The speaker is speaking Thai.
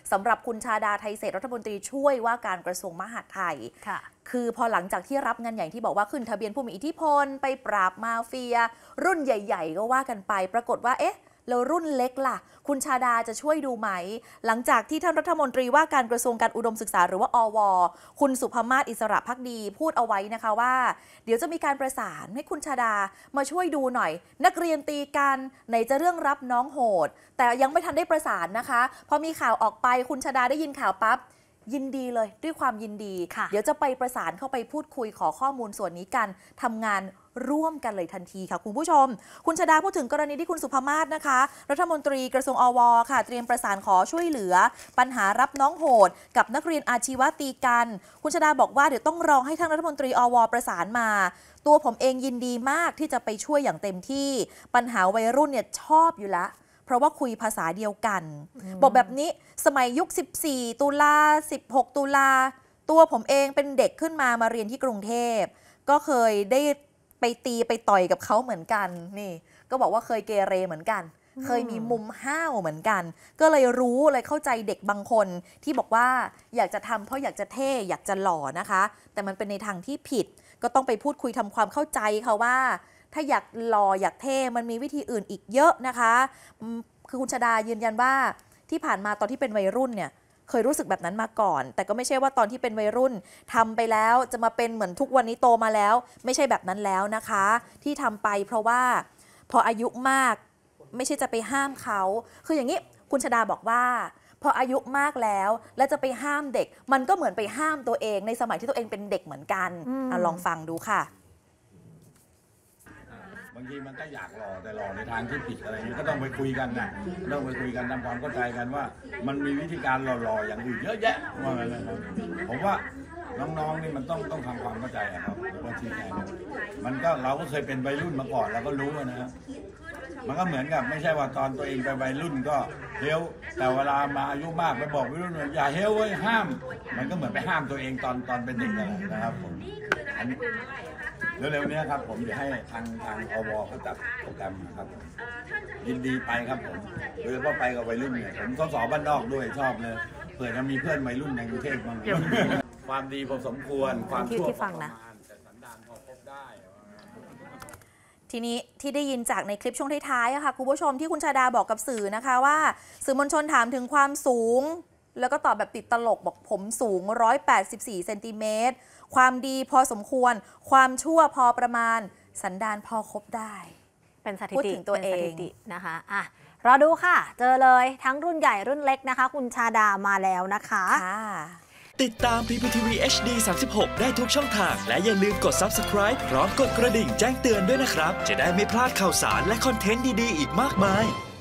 สำหรับคุณชาดาไทเศษรัฐมนตรีช่วยว่าการกระทรวงมหาดไทยคือพอหลังจากที่รับงานใหญ่ที่บอกว่าขึ้นทะเบียนผู้มีอิทธิพลไปปราบมาเฟียรุ่นใหญ่ๆก็ว่ากันไปปรากฏว่าแล้วรุ่นเล็กล่ะคุณชาดาจะช่วยดูไหมหลังจากที่ท่านรัฐมนตรีว่าการกระทรวงการอุดมศึกษาหรือว่าอว.คุณสุภมาศอิสระภักดีพูดเอาไว้นะคะว่าเดี๋ยวจะมีการประสานให้คุณชาดามาช่วยดูหน่อยนักเรียนตีกันไหนจะเรื่องรับน้องโหดแต่ยังไม่ทันได้ประสานนะคะพอมีข่าวออกไปคุณชาดาได้ยินข่าวปั๊บยินดีเลยด้วยความยินดีเดี๋ยวจะไปประสานเข้าไปพูดคุยขอข้อมูลส่วนนี้กันทำงานร่วมกันเลยทันทีค่ะคุณผู้ชมคุณชาดาพูดถึงกรณีที่คุณสุภมาศนะคะรัฐมนตรีกระทรวงอว.ค่ะเตรียมประสานขอช่วยเหลือปัญหารับน้องโหดกับนักเรียนอาชีวะตีกันคุณชาดาบอกว่าเดี๋ยวต้องรอให้ท่านรัฐมนตรีอว.ประสานมาตัวผมเองยินดีมากที่จะไปช่วยอย่างเต็มที่ปัญหาวัยรุ่นเนี่ยชอบอยู่แล้วเพราะว่าคุยภาษาเดียวกันบอกแบบนี้สมัยยุค14ตุลา16ตุลาตัวผมเองเป็นเด็กขึ้นมาเรียนที่กรุงเทพก็เคยได้ไปตีไปต่อยกับเขาเหมือนกันนี่ก็บอกว่าเคยเกเรเหมือนกันเคยมีมุมห้าวเหมือนกันก็เลยรู้เลยเข้าใจเด็กบางคนที่บอกว่าอยากจะทำเพราะอยากจะเท่อยากจะหล่อนะคะแต่มันเป็นในทางที่ผิดก็ต้องไปพูดคุยทำความเข้าใจค่ะว่าถ้าอยากหล่ออยากเท่มันมีวิธีอื่นอีกเยอะนะคะคือคุณชาดายืนยันว่าที่ผ่านมาตอนที่เป็นวัยรุ่นเนี่ยเคยรู้สึกแบบนั้นมาก่อนแต่ก็ไม่ใช่ว่าตอนที่เป็นวัยรุ่นทำไปแล้วจะมาเป็นเหมือนทุกวันนี้โตมาแล้วไม่ใช่แบบนั้นแล้วนะคะที่ทำไปเพราะว่าพออายุมากไม่ใช่จะไปห้ามเขาคืออย่างนี้คุณชาดาบอกว่าพออายุมากแล้วและจะไปห้ามเด็กมันก็เหมือนไปห้ามตัวเองในสมัยที่ตัวเองเป็นเด็กเหมือนกันลองฟังดูค่ะบางทีมันก็อยากหล่อแต่หล่อในทางที่ผิดอะไรนี้ก็ต้องไปคุยกันนะต้องไปคุยกันทำความเข้าใจกันว่ามันมีวิธีการหล่อๆอย่างอื่นเยอะแยะว่างั้นนะครับผมว่าน้องๆนี่มันต้องทำความเข้าใจครับแล้วก็ชี้แจงมันก็เราก็เคยเป็นวัยรุ่นมาก่อนเราก็รู้นะครับมันก็เหมือนกับไม่ใช่ว่าตอนตัวเองเป็นวัยรุ่นก็เฮลแต่เวลามาอายุมากไปบอกวัยรุ่นว่าอย่าเฮลเว้ยห้ามมันก็เหมือนไปห้ามตัวเองตอนเป็นเด็กนะครับผมอันนี้เร็วๆนี้ครับผมจะให้ทางอว.เขาจัดโปรแกรมครับยินดีไปครับผมโดยเฉพาะไปกับวัยรุ่นเนี่ยผมก็สอบบ้านนอกด้วยชอบเลยเผื่อจะมีเพื่อนวัยรุ่นในกรุงเทพบ้างความดีพอสมควรความชั่วพอประมาณแต่สันดานพอพบได้ทีนี้ที่ได้ยินจากในคลิปช่วงท้ายๆค่ะคุณผู้ชมที่คุณชาดาบอกกับสื่อนะคะว่าสื่อมวลชนถามถึงความสูงแล้วก็ตอบแบบติดตลกบอกผมสูง184 เซนติเมตรความดีพอสมควรความชั่วพอประมาณสันดานพอคบได้เป็นสถิติตัวเองนะคะรอดูค่ะเจอเลยทั้งรุ่นใหญ่รุ่นเล็กนะคะคุณชาดามาแล้วนะคะติดตาม PPTV HD 36 ได้ทุกช่องทางและอย่าลืมกด Subscribe พร้อมกดกระดิ่งแจ้งเตือนด้วยนะครับจะได้ไม่พลาดข่าวสารและคอนเทนต์ดีๆอีกมากมาย